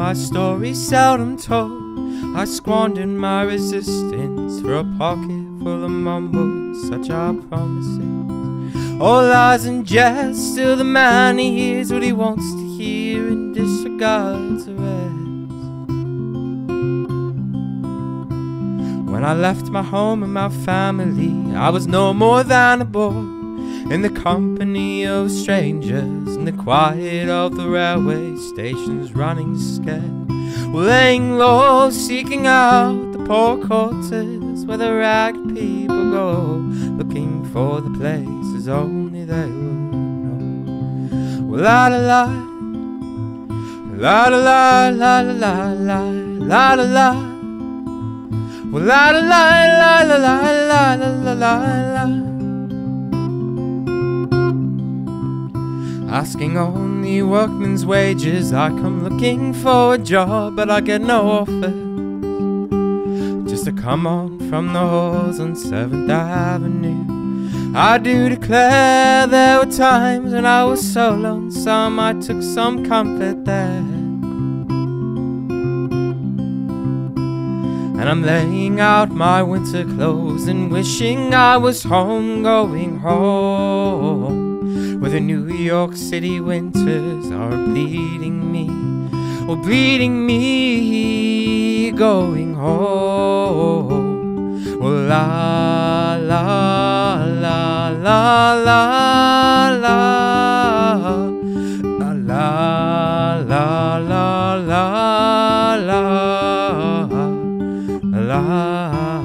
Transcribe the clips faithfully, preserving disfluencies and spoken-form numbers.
my story seldom told. I squandered my resistance for a pocket full of mumbles, such are promises. All lies and jest, still the man he hears what he wants to hear and disregards the rest. When I left my home and my family, I was no more than a boy, in the company of strangers, in the quiet of the railway stations, running scared, laying low, seeking out the poor quarters where the ragged people go, looking for the places only they would know. Well, la la la, la la la la la la la la. Well, la la la la la la la la la la. Asking only workmen's wages, I come looking for a job, but I get no offers. Just to come on from the halls on seventh avenue. I do declare there were times when I was so lonesome, I took some comfort there. And I'm laying out my winter clothes and wishing I was home, going home, where the New York City winters are bleeding me, oh bleeding me, going home. Oh la la la la la la la la la la la la.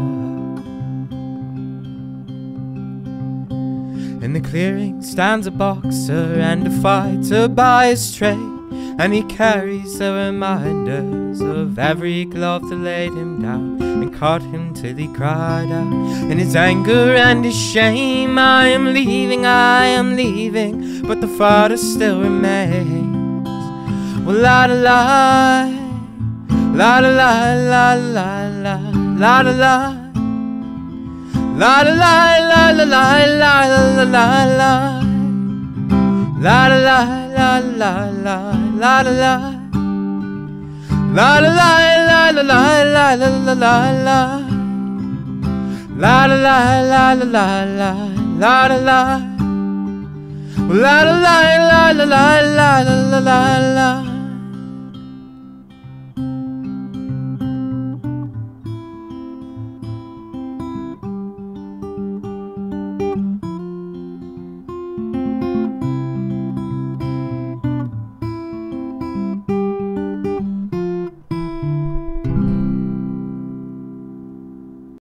In the clearing stands a boxer and a fighter by his trade, and he carries the reminders of every glove that laid him down and caught him till he cried out in his anger and his shame. I am leaving, I am leaving, but the father still remains. Well, la la la, la la la la la la la la. La la la la la la la la la la. La la la la la la la la. La la la la la la la la la la. La la la la la la la la la. La la la la la la la la la la.